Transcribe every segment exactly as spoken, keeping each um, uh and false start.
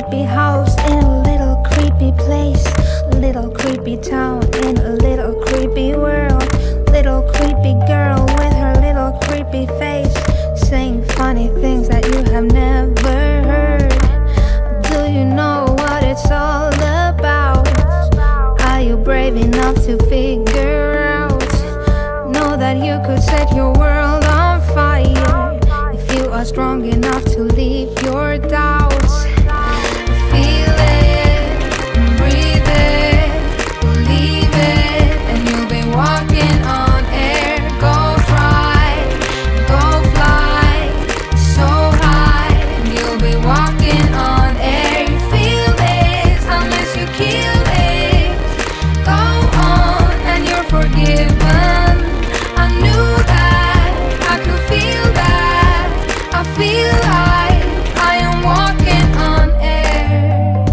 creepy house in a little creepy place, little creepy town in a little creepy world. Little creepy girl with her little creepy face, saying funny things that you have never heard. Do you know what it's all about? Are you brave enough to figure out? Know that you could set your world on fire if you are strong enough to leave your doubts. Feel it, breathe it, believe it, and you'll be walking on air. Go fly, go fly so high, and you'll be walking on air. You feel this unless you kill it. Go on and you're forgiven. I knew that, I could feel that. I feel like I am walking on air.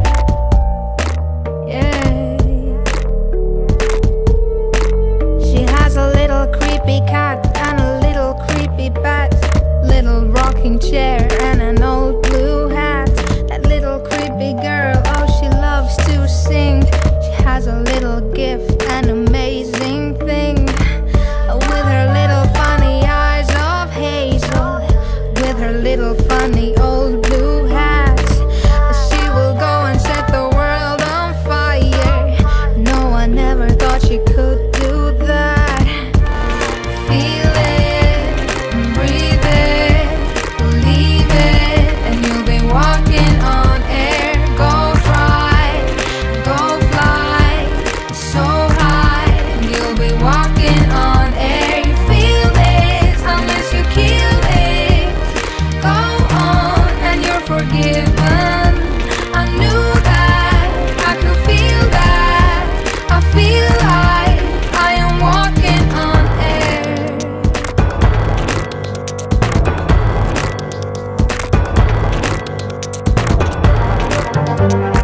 Yeah. She has a little creepy cat and a little creepy bat, little rocking chair and an old blue hat. That little creepy girl, oh, she loves to sing. She has a little gift, an amazing thing, with her little funny eyes of hazel, with her little funny old blue hat. She will go and set the world on fire. No one ever thought she could do that. Feel it, breathe it, believe it, and you'll be walking on air. Go fly, go fly so high, and you'll be walking on air. You feel this unless you kill it. Go on and you're forgiven. I knew that, I could feel that. I feel like I am walking on air.